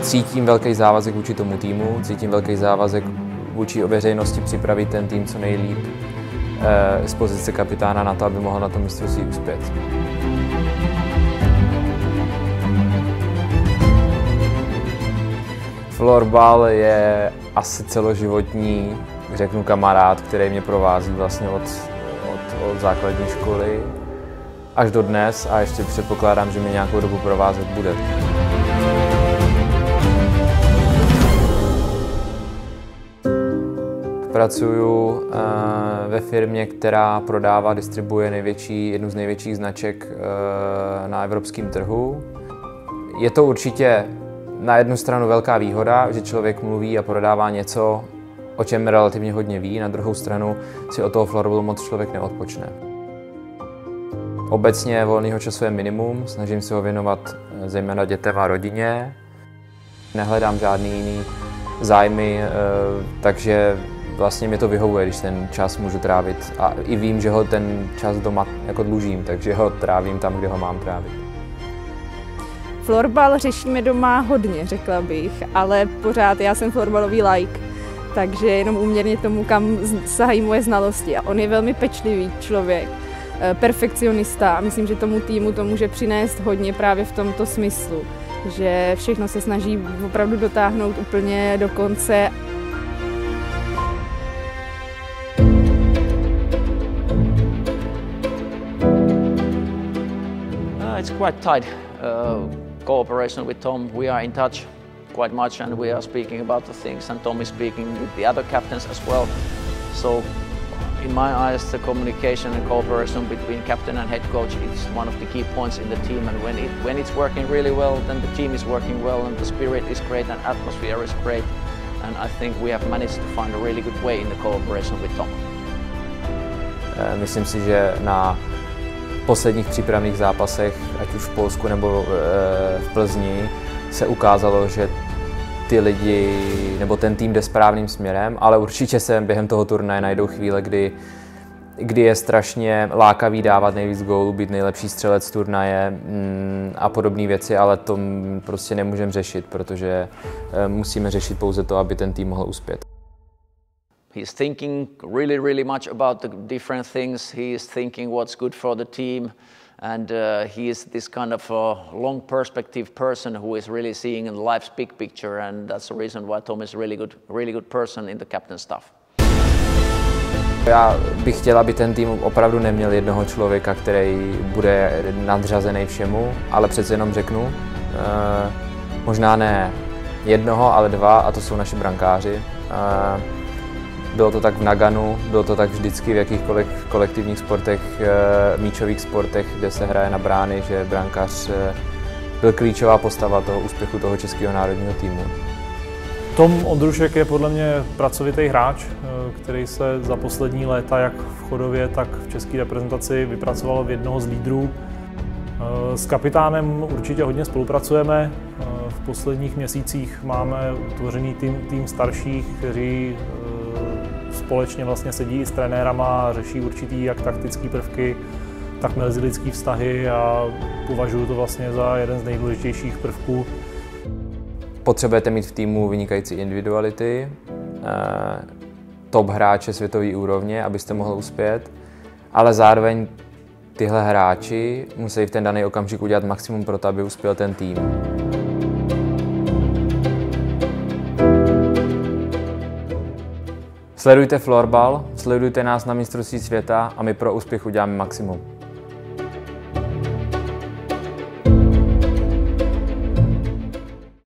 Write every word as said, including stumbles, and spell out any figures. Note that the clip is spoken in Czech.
cítím velký závazek vůči tomu týmu, cítím velký závazek vůči veřejnosti připravit ten tým co nejlíp eh, z pozice kapitána na to, aby mohl na tom mistrovství uspět. Florbal je asi celoživotní, řeknu, kamarád, který mě provází vlastně od, od, od základní školy až do dnes a ještě předpokládám, že mě nějakou dobu provázet bude. Pracuju ve firmě, která prodává, distribuuje největší, jednu z největších značek na evropském trhu. Je to určitě na jednu stranu velká výhoda, že člověk mluví a prodává něco, o čem relativně hodně ví, na druhou stranu si od toho florbalu moc člověk neodpočne. Obecně volného času je minimum, snažím se ho věnovat zejména dětem a rodině. Nehledám žádný jiný zájmy, takže vlastně mě to vyhovuje, když ten čas můžu trávit a i vím, že ho ten čas doma jako dlužím, takže ho trávím tam, kde ho mám trávit. Florbal řešíme doma hodně, řekla bych, ale pořád já jsem florbalový like, takže jenom úměrně tomu, kam sahají moje znalosti. A on je velmi pečlivý člověk, perfekcionista a myslím, že tomu týmu to může přinést hodně právě v tomto smyslu, že všechno se snaží opravdu dotáhnout úplně do konce. Uh, it's quite tight. Uh... Cooperation with Tom, we are in touch quite much and we are speaking about the things, and Tom is speaking with the other captains as well. So in my eyes the communication and cooperation between captain and head coach is one of the key points in the team, and when, it, when it's working really well, then the team is working well and the spirit is great and atmosphere is great, and I think we have managed to find a really good way in the cooperation with Tom. Myslím si, že na posledních přípravných zápasech, ať už v Polsku nebo v Plzni, se ukázalo, že ty lidi nebo ten tým jde správným směrem, ale určitě se během toho turnaje najdou chvíle, kdy, kdy je strašně lákavý dávat nejvíc gólů, být nejlepší střelec turnaje a podobné věci, ale to prostě nemůžeme řešit, protože musíme řešit pouze to, aby ten tým mohl uspět. He's thinking really, really much about the different things. He is thinking what's good for the team, and uh, he is this kind of a long perspective person who is really seeing in life's big picture, and that's the reason why Tom is a really good, really good person in the captain staff. Já bych chtěl, aby ten tým opravdu neměl jednoho člověka, který bude nadřazený všemu, ale přece jenom řeknu, uh, možná ne jednoho, ale dva, a to jsou naši brankáři. Uh, Bylo to tak v Naganu, bylo to tak vždycky v jakýchkoliv kolektivních sportech, míčových sportech, kde se hraje na brány, že brankář byl klíčová postava toho úspěchu toho českého národního týmu. Tom Ondrušek je podle mě pracovitý hráč, který se za poslední léta jak v Chodově, tak v české reprezentaci vypracoval v jednoho z lídrů. S kapitánem určitě hodně spolupracujeme. V posledních měsících máme utvořený tým, tým starších, kteří společně vlastně sedí s trenérama a řeší určitý jak taktické prvky, tak mezilidské vztahy a považuji to vlastně za jeden z nejdůležitějších prvků. Potřebujete mít v týmu vynikající individuality, top hráče světové úrovně, abyste mohli uspět, ale zároveň tyhle hráči musí v ten daný okamžik udělat maximum pro to, aby uspěl ten tým. Sledujte florbal, sledujte nás na mistrovství světa a my pro úspěch uděláme maximum.